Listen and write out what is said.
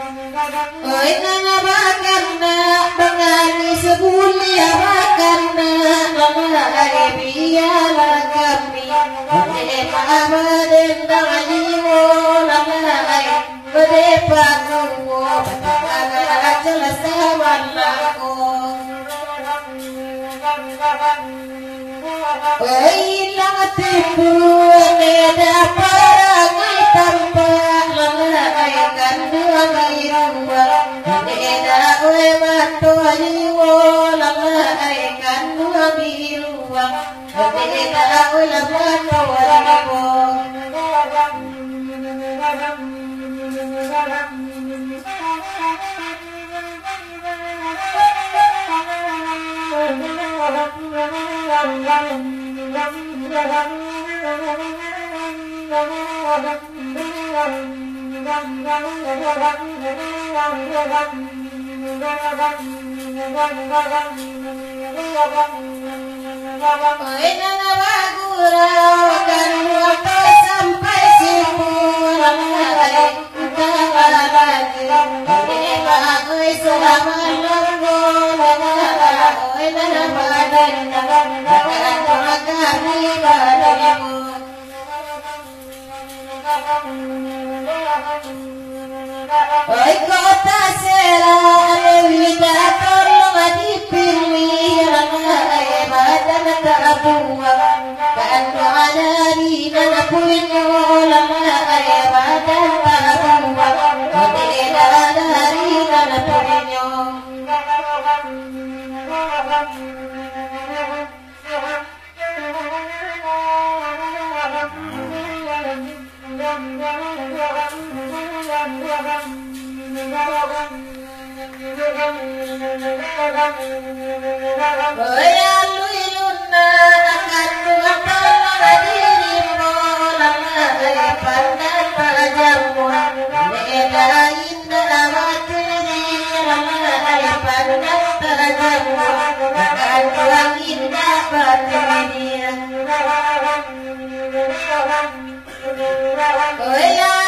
Oi nana bakarna bangani sebuli bakarna lalai biala kami ode mabaden dali wo lalai ode pangu agara celasa walako oi langatipu neda parangai tanpa lalai kandu agairuwa neda oe matoi wo lalai kandu agiruwa neda oe matoi nana bagura kan waktu sampai simpulan lagi oi selama lembu oi nana badan kami badanmu oi kota Serang Wida tolong dipilih badan terbuang kan ada di mana punya lama badan terbuang tidak dari mana punya Oyaluyuna akatu apala dirimu lama pandai pajamu neda indah materi lama pandai pajamu akatu indah materi Oyaluyuna